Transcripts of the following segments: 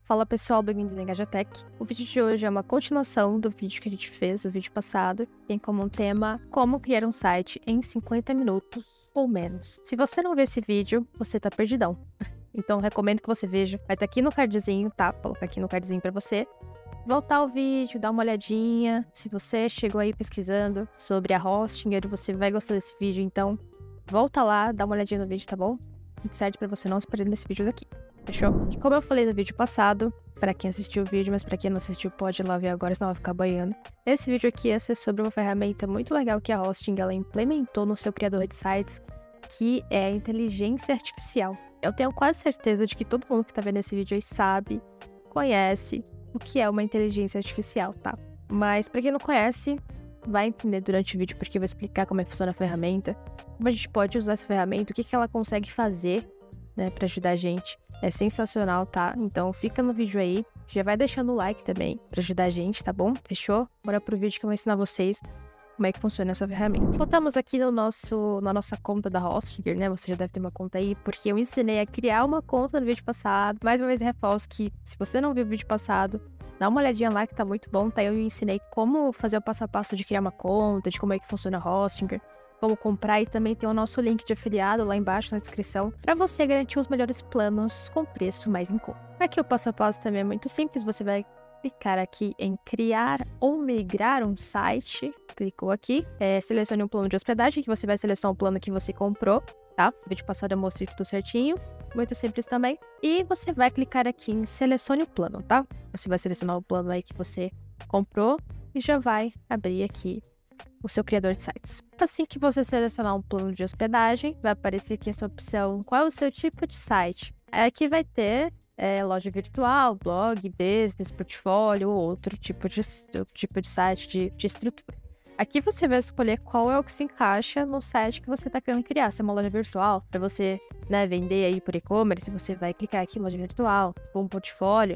Fala pessoal, bem-vindos à Engajatech. O vídeo de hoje é uma continuação do vídeo que a gente fez, o vídeo passado. Tem como tema como criar um site em 50 minutos ou menos. Se você não vê esse vídeo, você tá perdidão. Então recomendo que você veja. Vai estar aqui no cardzinho, tá? Vou colocar aqui no cardzinho pra você. Voltar ao vídeo, dar uma olhadinha. Se você chegou aí pesquisando sobre a Hostinger, você vai gostar desse vídeo, então volta lá, dá uma olhadinha no vídeo, tá bom? Tudo certo pra você não se perder nesse vídeo daqui. Fechou? E como eu falei no vídeo passado, pra quem assistiu o vídeo, mas pra quem não assistiu pode ir lá ver agora, senão vai ficar banhando. Esse vídeo aqui ia ser sobre uma ferramenta muito legal que a Hosting ela implementou no seu criador de sites, que é a inteligência artificial. Eu tenho quase certeza de que todo mundo que tá vendo esse vídeo aí sabe, conhece o que é uma inteligência artificial, tá? Mas pra quem não conhece, vai entender durante o vídeo porque eu vou explicar como é que funciona a ferramenta, como a gente pode usar essa ferramenta, o que ela consegue fazer, né, pra ajudar a gente. É sensacional, tá? Então fica no vídeo aí, já vai deixando o like também pra ajudar a gente, tá bom? Fechou? Bora pro vídeo que eu vou ensinar vocês como é que funciona essa ferramenta. Voltamos aqui na nossa conta da Hostinger, né? Você já deve ter uma conta aí, porque eu ensinei a criar uma conta no vídeo passado. Mais uma vez reforço que, se você não viu o vídeo passado, dá uma olhadinha lá que tá muito bom, tá? Eu ensinei como fazer o passo a passo de criar uma conta, de como é que funciona a Hostinger, como comprar, e também tem o nosso link de afiliado lá embaixo na descrição para você garantir os melhores planos com preço mais em conta. Aqui o passo a passo também é muito simples, você vai clicar aqui em criar ou migrar um site, clicou aqui, selecione um plano de hospedagem, que você vai selecionar o plano que você comprou, tá? No vídeo passado eu mostrei tudo certinho, muito simples também. E você vai clicar aqui em selecione o plano, tá? Você vai selecionar o plano aí que você comprou e já vai abrir aqui o seu criador de sites. Assim que você selecionar um plano de hospedagem, vai aparecer aqui essa opção, qual é o seu tipo de site. Aqui vai ter loja virtual, blog, business, portfólio ou outro tipo de site, de estrutura. Aqui você vai escolher qual é o que se encaixa no site que você está querendo criar. Se é uma loja virtual, para você, né, vender aí por e-commerce, você vai clicar aqui em loja virtual, ou um portfólio.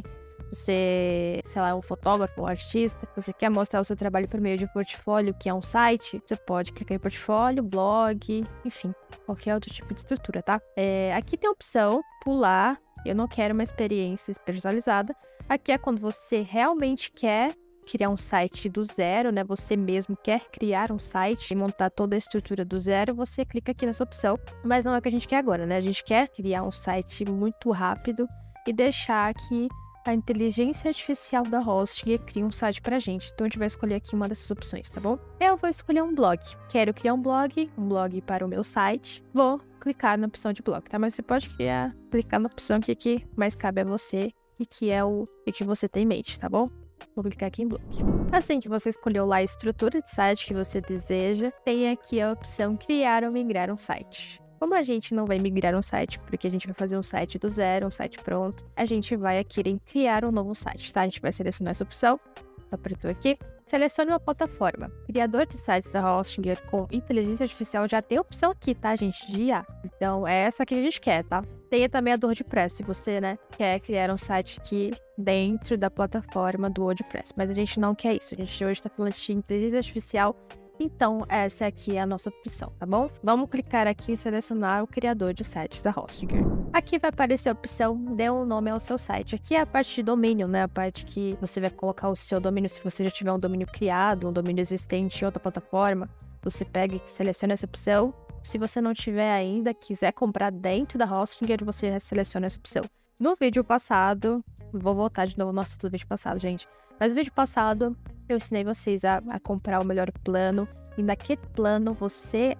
Você, sei lá, é um fotógrafo, um artista, você quer mostrar o seu trabalho por meio de um portfólio, que é um site, você pode clicar em portfólio, blog, enfim, qualquer outro tipo de estrutura, tá? Aqui tem a opção pular, eu não quero uma experiência personalizada. Aqui é quando você realmente quer criar um site do zero, né? Você mesmo quer criar um site e montar toda a estrutura do zero, você clica aqui nessa opção. Mas não é o que a gente quer agora, né? A gente quer criar um site muito rápido e deixar aqui a inteligência artificial da Hostinger cria um site pra gente. Então a gente vai escolher aqui uma dessas opções, tá bom? Eu vou escolher um blog. Quero criar um blog para o meu site. Vou clicar na opção de blog, tá? Mas você pode clicar na opção que mais cabe a você e que é o que você tem em mente, tá bom? Vou clicar aqui em blog. Assim que você escolheu lá a estrutura de site que você deseja, tem aqui a opção criar ou migrar um site. Como a gente não vai migrar um site, porque a gente vai fazer um site do zero, um site pronto, a gente vai aqui em criar um novo site, tá? A gente vai selecionar essa opção, apertou aqui, selecione uma plataforma. Criador de sites da Hostinger com inteligência artificial já tem opção aqui, tá, gente, de IA. Então, é essa que a gente quer, tá? Tem também a do WordPress, se você, né, quer criar um site aqui dentro da plataforma do WordPress. Mas a gente não quer isso, a gente hoje tá falando de inteligência artificial. Então, essa aqui é a nossa opção, tá bom? Vamos clicar aqui em selecionar o criador de sites da Hostinger. Aqui vai aparecer a opção dê um nome ao seu site. Aqui é a parte de domínio, né? A parte que você vai colocar o seu domínio. Se você já tiver um domínio criado, um domínio existente em outra plataforma, você pega e seleciona essa opção. Se você não tiver ainda, quiser comprar dentro da Hostinger, você seleciona essa opção. No vídeo passado, vou voltar de novo no assunto do vídeo passado, gente. Mas no vídeo passado, eu ensinei vocês a comprar o melhor plano. E naquele plano você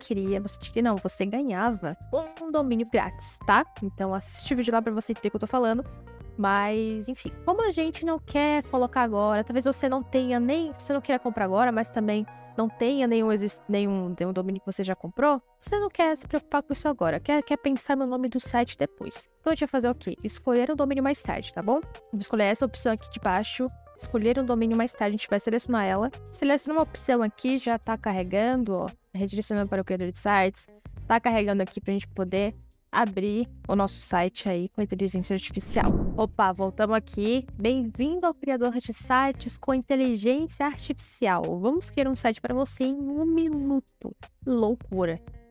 ganhava um domínio grátis, tá? Então assiste o vídeo lá pra você entender o que eu tô falando. Mas, enfim, como a gente não quer colocar agora, talvez você não queira comprar agora, mas também não tenha nenhum domínio que você já comprou, você não quer se preocupar com isso agora, quer pensar no nome do site depois. Então a gente vai fazer o quê? Escolher um domínio mais tarde, tá bom? Vou escolher essa opção aqui de baixo, escolher um domínio mais tarde, a gente vai selecionar ela. Seleciona uma opção aqui, já tá carregando, ó, redirecionando para o criador de sites, tá carregando aqui pra gente poder abrir o nosso site aí com inteligência artificial. Opa, voltamos aqui. Bem-vindo ao criador de sites com inteligência artificial. Vamos criar um site para você em 1 minuto. Loucura.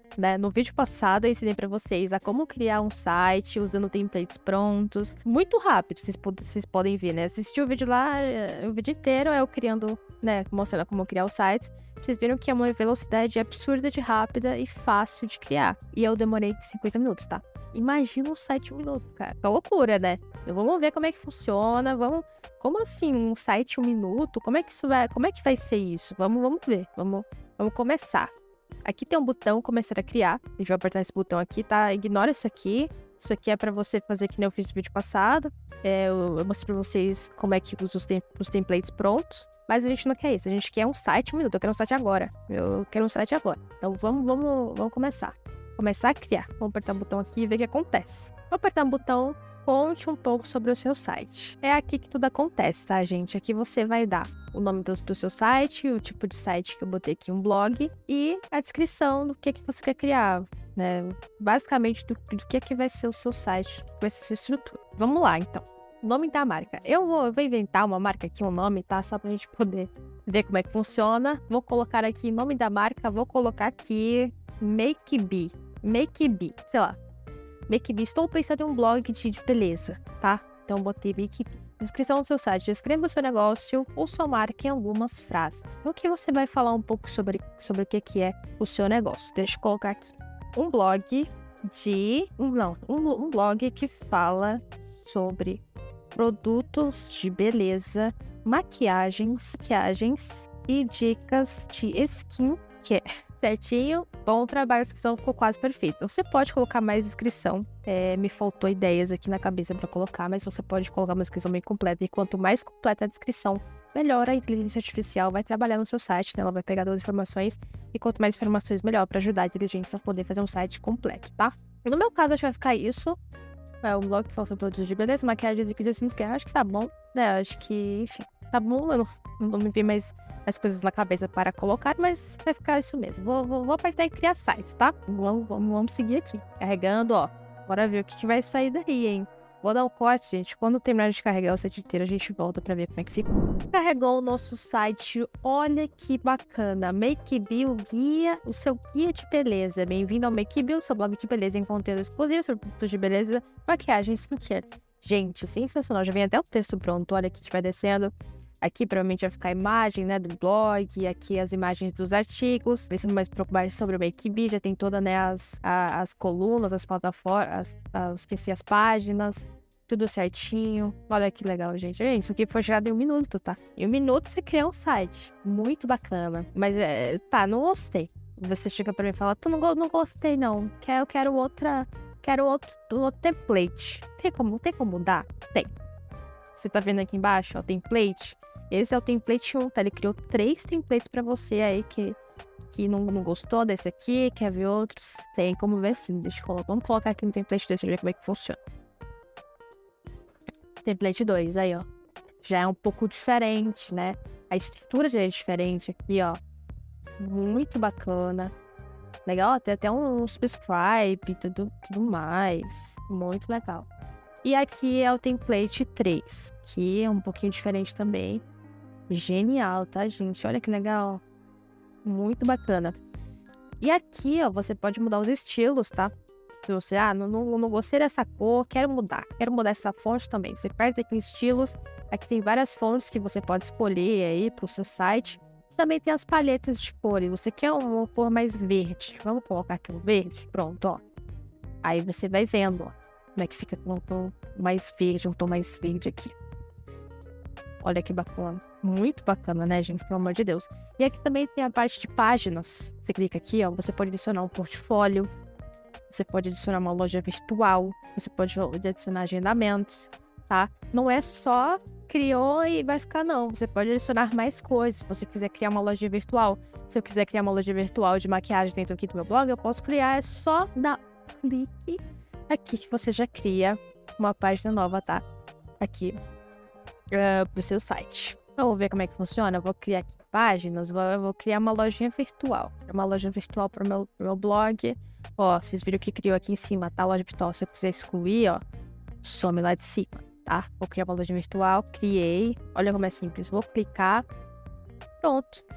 né? No vídeo passado eu ensinei pra vocês a como criar um site usando templates prontos. Muito rápido, vocês podem ver, né? Assistir o vídeo lá, o vídeo inteiro eu criando, né? Mostrando como criar os sites. Vocês viram que é uma velocidade absurda de rápida e fácil de criar. E eu demorei 50 minutos, tá? Imagina um site 1 minuto, cara. É loucura, né? Vamos ver como é que funciona. Como assim um site 1 minuto? Como é que vai ser isso? Vamos ver. Vamos começar. Aqui tem um botão começar a criar. A gente vai apertar esse botão aqui, tá? Ignora isso aqui. Isso aqui é pra você fazer que nem eu fiz no vídeo passado. Eu mostrei pra vocês como é que usa os templates prontos. Mas a gente não quer isso. A gente quer um site 1 minuto. Eu quero um site agora. Eu quero um site agora. Então vamos começar. Começar a criar. Vamos apertar o botão aqui e ver o que acontece. Vou apertar o botão, conte um pouco sobre o seu site. É aqui que tudo acontece, tá, gente? Aqui você vai dar o nome do seu site, o tipo de site que eu botei aqui, um blog, e a descrição do que você quer criar, né? Basicamente do que vai ser o seu site, vai ser a sua estrutura. Vamos lá, então. Nome da marca. Eu vou inventar uma marca aqui, um nome, tá? Só pra gente poder ver como é que funciona. Vou colocar aqui nome da marca, vou colocar aqui MakeBee, sei lá. MakeBee, estou pensando em um blog de beleza, tá? Então botei MakeBee. Descrição do seu site, descreva o seu negócio ou sua marca em algumas frases. Então aqui você vai falar um pouco sobre o que é o seu negócio. Deixa eu colocar aqui. Um blog um blog que fala sobre produtos de beleza, maquiagens e dicas de skincare. Certinho? Bom trabalho, a descrição ficou quase perfeita. Você pode colocar mais descrição. Me faltou ideias aqui na cabeça para colocar, mas você pode colocar uma descrição bem completa. E quanto mais completa a descrição, melhor a inteligência artificial vai trabalhar no seu site, né? Ela vai pegar todas as informações. E quanto mais informações, melhor para ajudar a inteligência a poder fazer um site completo, tá? No meu caso, acho que vai ficar isso. É um blog que fala sobre produtos de beleza, maquiagem e de skincare. Acho que tá bom, né? Acho que, enfim, tá bom. Eu não me vi mais coisas na cabeça para colocar, mas vai ficar isso mesmo. Vou apertar em criar sites, tá? Vamos seguir aqui. Carregando, ó. Bora ver o que vai sair daí, hein? Vou dar um corte, gente. Quando terminar de carregar o site inteiro, a gente volta pra ver como é que fica. Carregou o nosso site. Olha que bacana. MakeBee, o seu guia de beleza. Bem-vindo ao MakeBee, o seu blog de beleza em conteúdo exclusivo sobre produtos de beleza, maquiagem e skincare. Gente, sensacional. Já vem até o texto pronto. Olha aqui, vai descendo. Aqui provavelmente vai ficar a imagem, né, do blog, aqui as imagens dos artigos. Pensando mais um pouco mais sobre o MakeBee, já tem todas, né, as colunas, as plataformas, as páginas, tudo certinho. Olha que legal, gente. Gente, isso aqui foi gerado em 1 minuto, tá? Em 1 minuto você cria um site. Muito bacana. Mas, não gostei. Você chega pra mim e fala, não gostei, não. Eu quero outro template. Tem como mudar? Tem. Você tá vendo aqui embaixo, ó, template. Esse é o template 1, tá? Ele criou 3 templates pra você aí que não gostou desse aqui, quer ver outros. Tem como ver sim. Vamos colocar aqui no template 2 pra ver como é que funciona. Template 2, aí, ó. Já é um pouco diferente, né? A estrutura já é diferente aqui, ó. Muito bacana. Legal, tem até um subscribe e tudo mais. Muito legal. E aqui é o template 3, que é um pouquinho diferente também. Genial, tá, gente? Olha que legal. Muito bacana. E aqui, ó, você pode mudar os estilos, tá? Se você, não gostei dessa cor, quero mudar essa fonte também. Você aperta aqui em estilos. Aqui tem várias fontes que você pode escolher aí pro seu site. Também tem as palhetas de cores. Você quer uma cor mais verde? Vamos colocar aqui um verde? Pronto, ó. Aí você vai vendo, ó, como é que fica com um tom mais verde, aqui. Olha que bacana. Muito bacana, né, gente? Pelo amor de Deus. E aqui também tem a parte de páginas. Você clica aqui, ó. Você pode adicionar um portfólio. Você pode adicionar uma loja virtual. Você pode adicionar agendamentos, tá? Não é só criou e vai ficar, não. Você pode adicionar mais coisas. Se você quiser criar uma loja virtual. Se eu quiser criar uma loja virtual de maquiagem dentro aqui do meu blog, eu posso criar. É só dar clique aqui que você já cria uma página nova, tá? Aqui. Pro seu site. Vamos ver como é que funciona. Eu vou criar aqui páginas. Eu vou criar uma lojinha virtual. Uma loja virtual pro meu blog. Ó, vocês viram que criou aqui em cima, tá? Loja virtual. Se eu quiser excluir, ó, some lá de cima, tá? Vou criar uma loja virtual. Criei. Olha como é simples. Vou clicar. Pronto.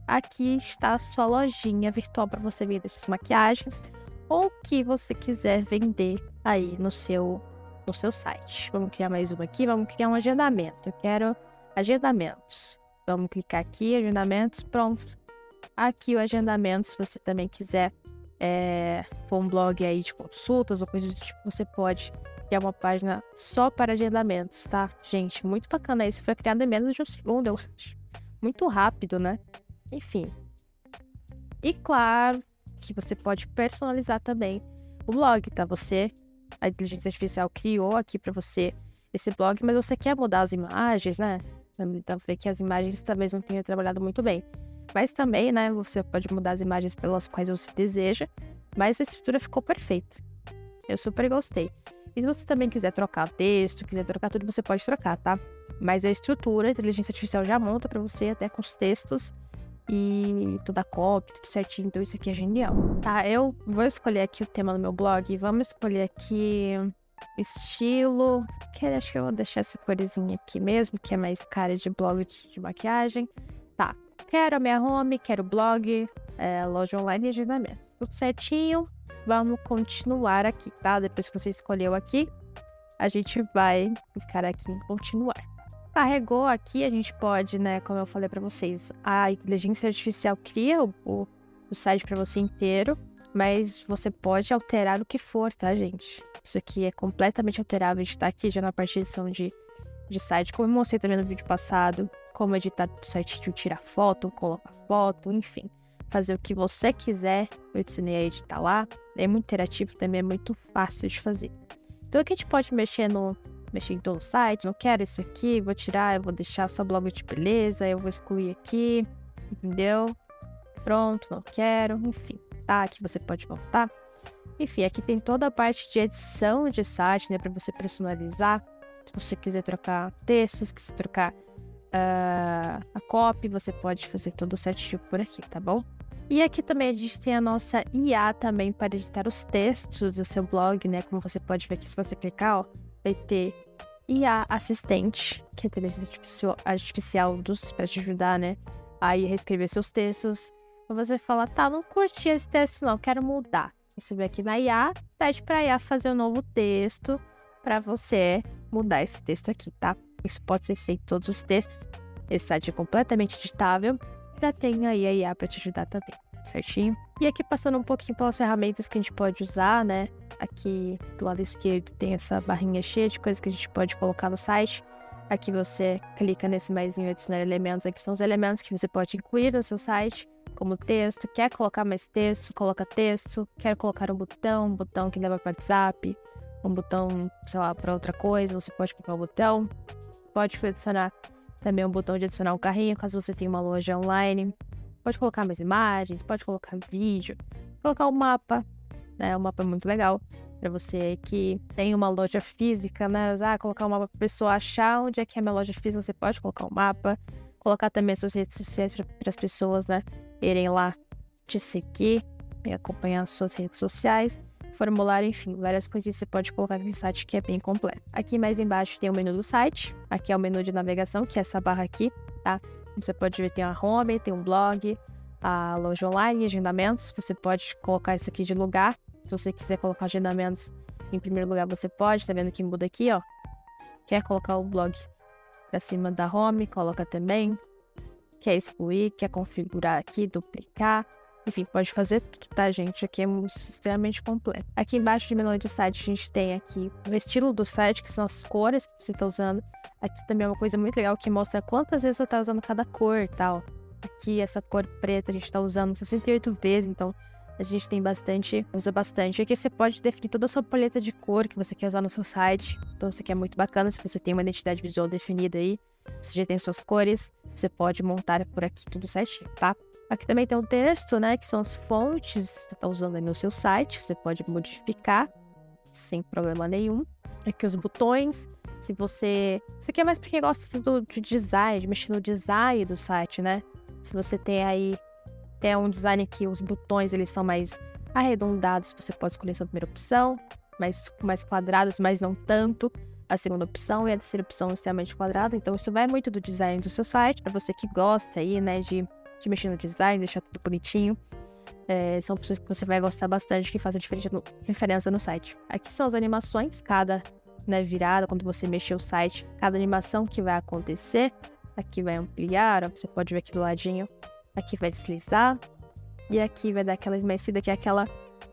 aqui está a sua lojinha virtual para você vender suas maquiagens ou o que você quiser vender aí no seu site. Vamos criar mais uma aqui, vamos criar um agendamento. Eu quero agendamentos. Vamos clicar aqui, agendamentos, pronto. Aqui o agendamento, se você também quiser, for um blog aí de consultas ou coisa do tipo, você pode criar uma página só para agendamentos, tá? Gente, muito bacana isso. Foi criado em menos de um segundo, eu acho. Muito rápido, né? Enfim. E claro que você pode personalizar também o blog, tá? A inteligência artificial criou aqui para você esse blog, mas você quer mudar as imagens, né? Dá pra ver que as imagens talvez não tenha trabalhado muito bem. Mas também, né, você pode mudar as imagens pelas quais você deseja, mas a estrutura ficou perfeita. Eu super gostei. E se você também quiser trocar texto, quiser trocar tudo, você pode trocar, tá? Mas a estrutura, a inteligência artificial já monta pra você, até com os textos e toda a copy, tudo certinho. Então isso aqui é genial. Tá, eu vou escolher aqui o tema do meu blog. Vamos escolher aqui estilo. Acho que eu vou deixar essa corzinha aqui mesmo, que é mais cara de blog de maquiagem. Tá, quero a minha home, quero blog, loja online e agendamento. Tudo certinho. Vamos continuar aqui, tá? Depois que você escolheu aqui, a gente vai clicar aqui em continuar. Carregou aqui, a gente pode, né, como eu falei pra vocês, a inteligência artificial cria o site pra você inteiro, mas você pode alterar o que for, tá, gente? Isso aqui é completamente alterável, a gente tá aqui já na parte de edição de site, como eu mostrei também no vídeo passado, como editar o site, tirar foto, colocar foto, enfim. Fazer o que você quiser, eu ensinei a editar lá, é muito interativo, também é muito fácil de fazer. Então aqui a gente pode mexer em todo o site, não quero isso aqui, vou tirar, eu vou deixar só blog de beleza, eu vou excluir aqui, entendeu? Pronto, não quero, enfim, tá? Aqui você pode voltar. Enfim, aqui tem toda a parte de edição de site, né, para você personalizar. Se você quiser trocar textos, quiser trocar a copy, você pode fazer todo certinho por aqui, tá bom? E aqui também a gente tem a nossa IA também para editar os textos do seu blog, né? Como você pode ver aqui, se você clicar, ó, vai ter IA assistente, que é a inteligência artificial para te ajudar, né? Aí reescrever seus textos. Então você fala, tá, não curti esse texto não, quero mudar. Você vem aqui na IA, pede para a IA fazer um novo texto para você mudar esse texto aqui, tá? Isso pode ser feito em todos os textos. Esse site é completamente editável. Já tem aí a IA para te ajudar também, certinho? E aqui passando um pouquinho pelas ferramentas que a gente pode usar, né? Aqui do lado esquerdo tem essa barrinha cheia de coisas que a gente pode colocar no site. Aqui você clica nesse maisinho adicionar elementos. Aqui são os elementos que você pode incluir no seu site, como texto. Quer colocar mais texto? Coloca texto. Quer colocar um botão que leva para o WhatsApp, um botão, sei lá, para outra coisa, você pode colocar o botão. Pode adicionar também um botão de adicionar um carrinho, caso você tenha uma loja online. Pode colocar mais imagens, pode colocar vídeo, colocar o mapa, né? O mapa é muito legal para você que tem uma loja física, né? Colocar um mapa para a pessoa achar onde é que é a minha loja física, você pode colocar o mapa. Colocar também as suas redes sociais para as pessoas, né, irem lá te seguir e acompanhar as suas redes sociais. Formulário, enfim, várias coisinhas você pode colocar no site que é bem completo. Aqui mais embaixo tem o menu do site, aqui é o menu de navegação, que é essa barra aqui, tá? Você pode ver, tem a home, tem um blog, a loja online, agendamentos, você pode colocar isso aqui de lugar, se você quiser colocar agendamentos em primeiro lugar você pode, tá vendo que muda aqui, ó? Quer colocar o blog pra cima da home, coloca também, quer excluir, quer configurar aqui, duplicar. Enfim, pode fazer tudo, tá, gente? Aqui é extremamente completo. Aqui embaixo de menu de site, a gente tem aqui o estilo do site, que são as cores que você tá usando. Aqui também é uma coisa muito legal que mostra quantas vezes você tá usando cada cor e tal. Aqui, essa cor preta, a gente tá usando 68 vezes, então a gente tem bastante, usa bastante. Aqui você pode definir toda a sua paleta de cor que você quer usar no seu site. Então isso aqui é muito bacana, se você tem uma identidade visual definida aí, você já tem suas cores, você pode montar por aqui tudo certinho, tá? Aqui também tem um texto, né, que são as fontes que você está usando aí no seu site. Você pode modificar sem problema nenhum. Aqui os botões. Se você... Isso aqui é mais pra quem gosta de design, de mexer no design do site, né? Se você tem aí... Tem um design que os botões, eles são mais arredondados. Você pode escolher essa primeira opção. Mais quadrados, mas não tanto. A segunda opção e a terceira opção extremamente quadrada. Então isso vai muito do design do seu site. Para você que gosta aí, né, de de mexer no design, deixar tudo bonitinho. São opções que você vai gostar bastante, que fazem diferença no site. Aqui são as animações, cada virada, quando você mexer o site, cada animação que vai acontecer. Aqui vai ampliar, ó, você pode ver aqui do ladinho. Aqui vai deslizar. E aqui vai dar aquela esmaecida, que é aquela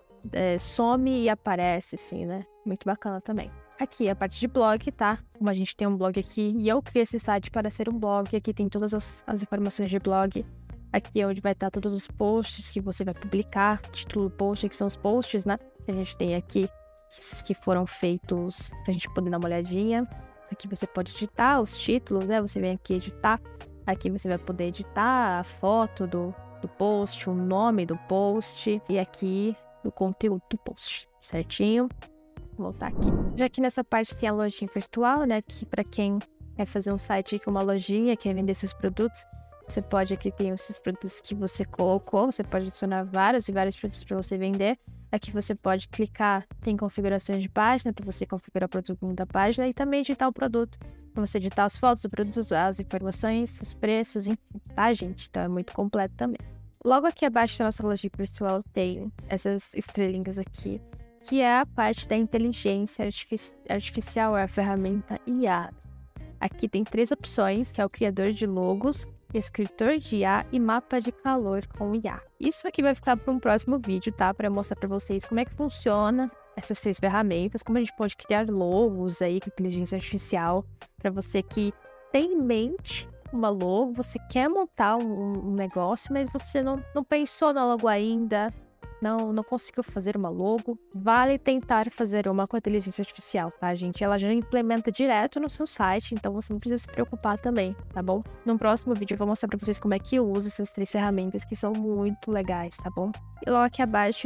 some e aparece, assim, né? Muito bacana também. Aqui a parte de blog, tá? Como a gente tem um blog aqui, e eu criei esse site para ser um blog. Aqui tem todas as informações de blog. Aqui é onde vai estar todos os posts que você vai publicar. Título do post, que são os posts, né? Que a gente tem aqui, que foram feitos pra gente poder dar uma olhadinha. Aqui você pode editar os títulos, né? Você vem aqui editar. Aqui você vai poder editar a foto do post, o nome do post. E aqui o conteúdo do post, certinho? Vou voltar aqui. Já aqui nessa parte tem a lojinha virtual, né? Que para quem quer fazer um site com uma lojinha, quer vender seus produtos, você pode, aqui tem esses produtos que você colocou, você pode adicionar vários produtos para você vender. Aqui você pode clicar, tem configurações de página para você configurar o produto da página e também editar o produto, para você editar as fotos do produto, as informações, os preços, enfim, tá, gente? Então é muito completo também. Logo aqui abaixo da nossa lojinha virtual tem essas estrelinhas aqui, que é a parte da inteligência artificial, é a ferramenta IA. Aqui tem 3 opções, que é o criador de logos, escritor de IA e mapa de calor com IA. Isso aqui vai ficar para um próximo vídeo, tá? Para mostrar para vocês como é que funciona essas 3 ferramentas, como a gente pode criar logos aí com inteligência artificial, para você que tem em mente uma logo, você quer montar um negócio, mas você não pensou na logo ainda, não conseguiu fazer uma logo, vale tentar fazer uma com a inteligência artificial, tá, gente? Ela já implementa direto no seu site, então você não precisa se preocupar também, tá bom? No próximo vídeo eu vou mostrar pra vocês como é que eu uso essas 3 ferramentas, que são muito legais, tá bom? E logo aqui abaixo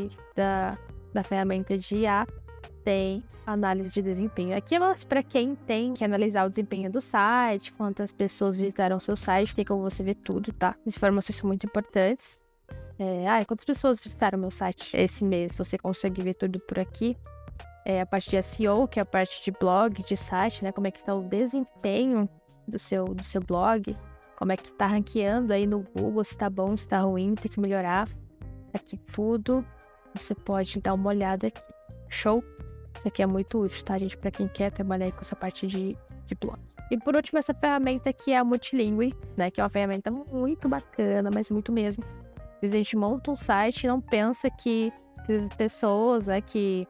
da ferramenta de IA tem análise de desempenho. Aqui é mais para quem tem que analisar o desempenho do site, quantas pessoas visitaram o seu site, tem como você ver tudo, tá? As informações são muito importantes. Quantas pessoas visitaram o meu site esse mês? Você consegue ver tudo por aqui. A parte de SEO, que é a parte de blog, de site, né? Como é que está o desempenho do seu blog. Como é que está ranqueando aí no Google, se está bom, se está ruim, tem que melhorar. Aqui tudo. Você pode dar uma olhada aqui. Show? Isso aqui é muito útil, tá, gente? Para quem quer trabalhar aí com essa parte de blog. E por último, essa ferramenta aqui é a Multilingue, né? Que é uma ferramenta muito bacana, mas muito mesmo. A gente monta um site e não pensa que as pessoas, né, que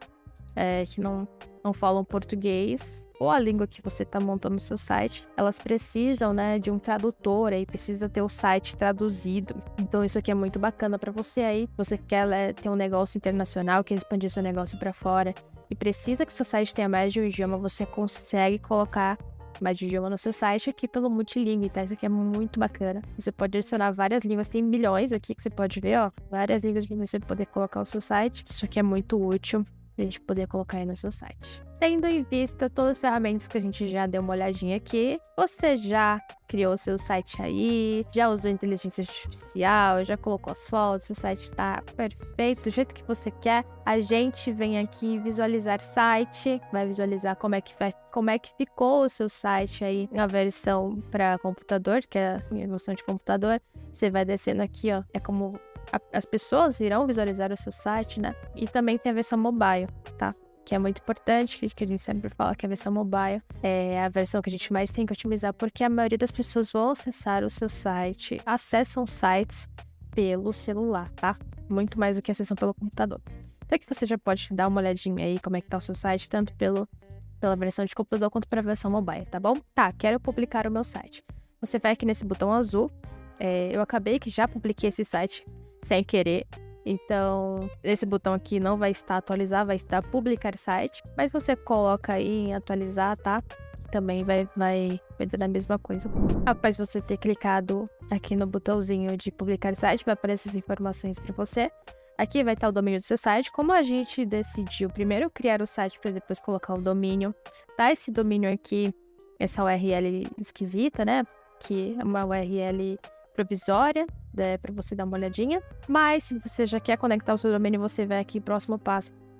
não falam português ou a língua que você está montando no seu site, elas precisam, né, de um tradutor aí, precisa ter o site traduzido. Então isso aqui é muito bacana para você aí, você quer ter um negócio internacional, quer expandir seu negócio para fora e precisa que seu site tenha mais de um idioma, você consegue colocar mais de idioma no seu site aqui pelo Multilingue, tá? Isso aqui é muito bacana. Você pode adicionar várias línguas, tem milhões aqui que você pode ver, ó. Várias línguas para você poder colocar no seu site. Isso aqui é muito útil pra gente poder colocar aí no seu site. Tendo em vista todas as ferramentas que a gente já deu uma olhadinha aqui, você já criou seu site aí, já usou inteligência artificial, já colocou as fotos, seu site tá perfeito, do jeito que você quer. A gente vem aqui visualizar site, vai visualizar como é que ficou o seu site aí na versão para computador, que é a minha versão de computador. Você vai descendo aqui, ó, é como as pessoas irão visualizar o seu site, né? E também tem a versão mobile, tá? Que é muito importante, que a gente sempre fala que a versão mobile é a versão que a gente mais tem que otimizar, porque a maioria das pessoas vão acessar o seu site, acessam sites pelo celular, tá? Muito mais do que acessam pelo computador. Então aqui você já pode dar uma olhadinha aí como é que tá o seu site, tanto pela versão de computador quanto pela versão mobile, tá bom? Tá, quero publicar o meu site. Você vai aqui nesse botão azul, eu acabei que já publiquei esse site sem querer, então esse botão aqui não vai estar atualizar, vai estar publicar site, mas você coloca aí em atualizar, tá? Também vai dar a mesma coisa. Após você ter clicado aqui no botãozinho de publicar site, vai aparecer as informações para você. Aqui vai estar o domínio do seu site. Como a gente decidiu primeiro criar o site para depois colocar o domínio, tá? Esse domínio aqui, essa URL esquisita, né? Que é uma URL provisória, para você dar uma olhadinha. Mas se você já quer conectar o seu domínio, você vai aqui, próximo passo,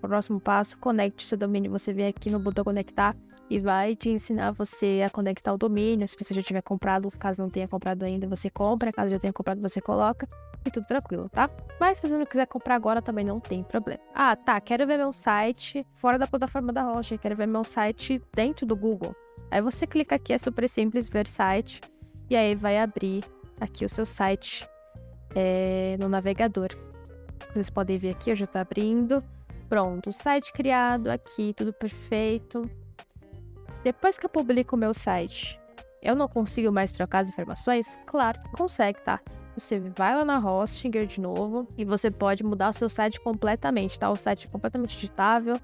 próximo passo, conecte seu domínio. Você vem aqui no botão conectar e vai te ensinar você a conectar o domínio. Se você já tiver comprado, caso não tenha comprado ainda, você compra. Caso já tenha comprado, você coloca. E tudo tranquilo, tá? Mas se você não quiser comprar agora, também não tem problema. Ah, tá. Quero ver meu site fora da plataforma da Hosting. Quero ver meu site dentro do Google. Aí você clica aqui, é super simples, ver site. E aí vai abrir aqui o seu site no navegador. Vocês podem ver aqui, já tá abrindo. Pronto, site criado aqui, tudo perfeito. Depois que eu publico o meu site, eu não consigo mais trocar as informações? Claro que consegue, tá? Você vai lá na Hostinger de novo e você pode mudar o seu site completamente, tá? O site é completamente editável.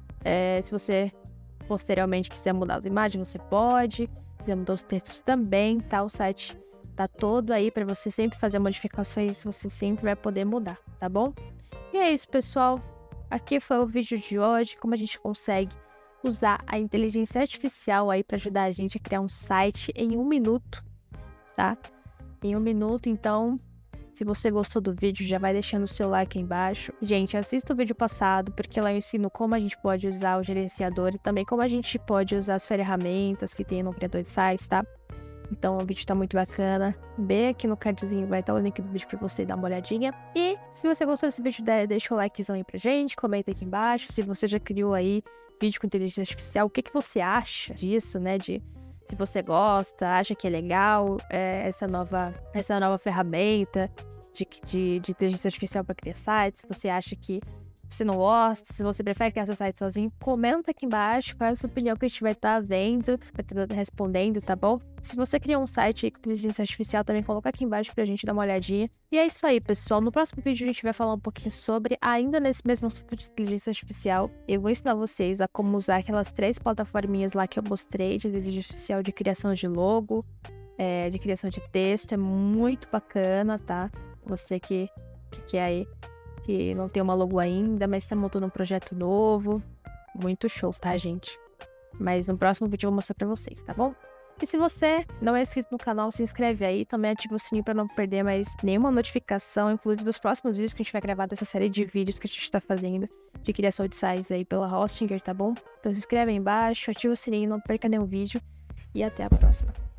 Se você posteriormente quiser mudar as imagens, você pode. Quiser mudar os textos também, tá? O site tá todo aí para você sempre fazer modificações, você sempre vai poder mudar, tá bom? E é isso, pessoal. Aqui foi o vídeo de hoje, como a gente consegue usar a inteligência artificial aí para ajudar a gente a criar um site em 1 minuto, tá? Em 1 minuto, então, se você gostou do vídeo, já vai deixando o seu like aí embaixo. Gente, assista o vídeo passado, porque lá eu ensino como a gente pode usar o gerenciador e também como a gente pode usar as ferramentas que tem no criador de sites, tá? Então o vídeo tá muito bacana. Bem aqui no cardzinho vai estar o link do vídeo pra você dar uma olhadinha. E se você gostou desse vídeo, deixa o likezão aí pra gente, comenta aqui embaixo. Se você já criou aí vídeo com inteligência artificial, o que você acha disso, né? Se você acha que é legal essa nova ferramenta de inteligência artificial para criar sites. Se você acha que você não gosta, se você prefere criar seu site sozinho, comenta aqui embaixo qual é a sua opinião, que a gente vai estar vendo, vai estar respondendo, tá bom? Se você criar um site com inteligência artificial, também coloca aqui embaixo pra gente dar uma olhadinha. E é isso aí, pessoal. No próximo vídeo a gente vai falar um pouquinho sobre, ainda nesse mesmo assunto de inteligência artificial, eu vou ensinar vocês a como usar aquelas 3 plataforminhas lá que eu mostrei de inteligência artificial de criação de logo, de criação de texto. É muito bacana, tá? Você que quer aí, que não tem uma logo ainda, mas está montando um projeto novo. Muito show, tá, gente? Mas no próximo vídeo eu vou mostrar pra vocês, tá bom? E se você não é inscrito no canal, se inscreve aí. Também ativa o sininho pra não perder mais nenhuma notificação, inclusive dos próximos vídeos que a gente vai gravar dessa série de vídeos que a gente tá fazendo de criação de sites aí pela Hostinger, tá bom? Então se inscreve aí embaixo, ativa o sininho, não perca nenhum vídeo. E até a próxima.